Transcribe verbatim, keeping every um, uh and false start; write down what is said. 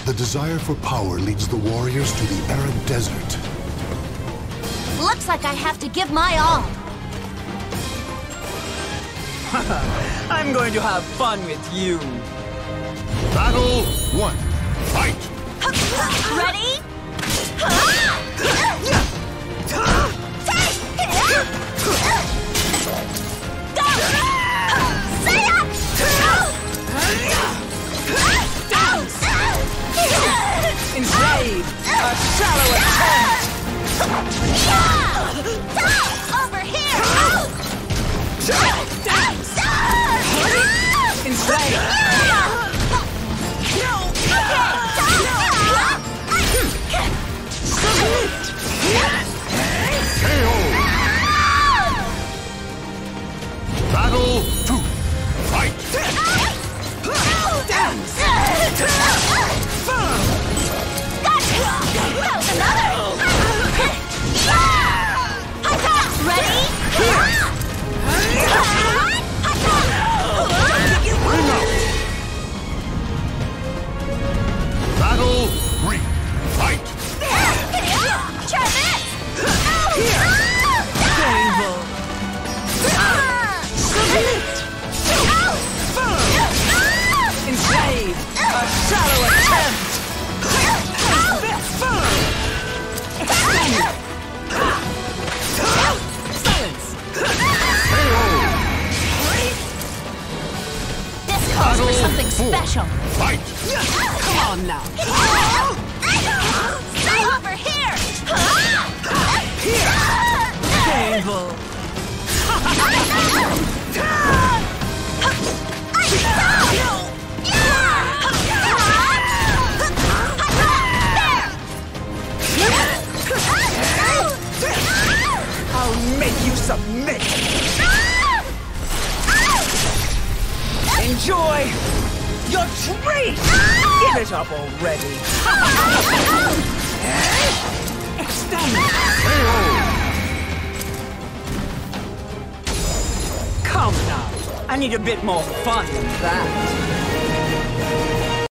The desire for power leads the warriors to the arid desert. Looks like I have to give my all. I'm going to have fun with you. Battle one. Fight! Ready? Enslave! A shallow attempt! Over here! Enslave! K O! Battle two. Fight! Ready? Bring out! Battle three. Fight! Try this! Painful! Enslave! A shallow attempt! Silence! This calls for something special. Fight! Come on now! Over here! Painful! I'll make you submit! Enjoy your treat! Give it up already! Extend! Come now, I need a bit more fun than that.